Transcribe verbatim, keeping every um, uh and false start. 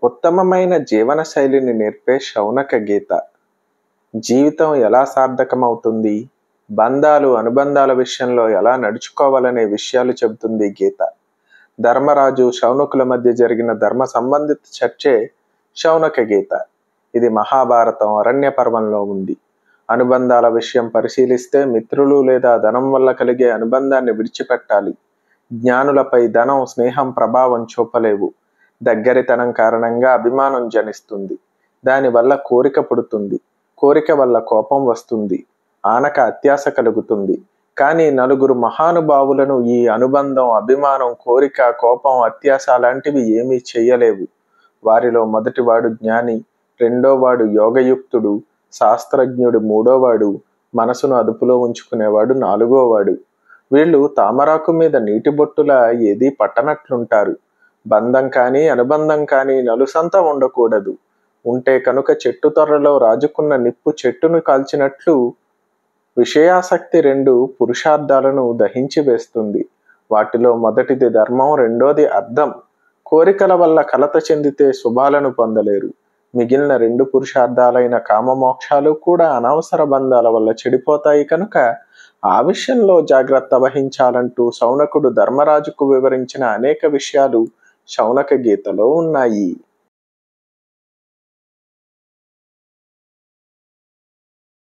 ఉత్తమమైన జీవన శైలిని నేర్పే శౌనక గీత. జీవితం ఎలా సార్థకమవుతుంది, బంధాలు అనుబంధాల విషయంలో ఎలా నడుచుకోవాలనే విషయాలు చెబుతుంది గీత. ధర్మరాజు శౌనకుల మధ్య జరిగిన ధర్మ సంబంధిత చర్చే శౌనక గీత. ఇది మహాభారతం అరణ్య పర్వంలో ఉంది. అనుబంధాల విషయం పరిశీలిస్తే మిత్రులు లేదా ధనం వల్ల కలిగే అనుబంధాన్ని విడిచిపెట్టాలి. జ్ఞానులపై ధనం స్నేహం ప్రభావం చూపలేవు. దగ్గరితనం కారణంగా అభిమానం జనిస్తుంది. దానివల్ల కోరిక పుడుతుంది. కోరిక వల్ల కోపం వస్తుంది. ఆనక అత్యాశ కలుగుతుంది. కానీ నలుగురు మహానుభావులను ఈ అనుబంధం, అభిమానం, కోరిక, కోపం, అత్యాశ లాంటివి ఏమీ చెయ్యలేవు. వారిలో మొదటివాడు జ్ఞాని, రెండోవాడు యోగయుక్తుడు, శాస్త్రజ్ఞుడు మూడోవాడు, మనసును అదుపులో ఉంచుకునేవాడు నాలుగోవాడు. వీళ్ళు తామరాకు మీద నీటి బొట్టులా ఏదీ పట్టనట్లుంటారు. బంధం కానీ అనుబంధం కానీ నలుసంతా ఉండకూడదు. ఉంటే కనుక చెట్టు తొర్రలో రాజుకున్న నిప్పు చెట్టును కాల్చినట్లు విషయాసక్తి రెండు పురుషార్థాలను దహించి వేస్తుంది. వాటిలో మొదటిది ధర్మం, రెండోది అర్థం. కోరికల వల్ల కలత చెందితే శుభాలను పొందలేరు. మిగిలిన రెండు పురుషార్థాలైన కామమోక్షాలు కూడా అనవసర బంధాల వల్ల చెడిపోతాయి. కనుక ఆ విషయంలో జాగ్రత్త వహించాలంటూ శౌనకుడు ధర్మరాజుకు వివరించిన అనేక విషయాలు శౌనక గీతలో ఉన్నాయి.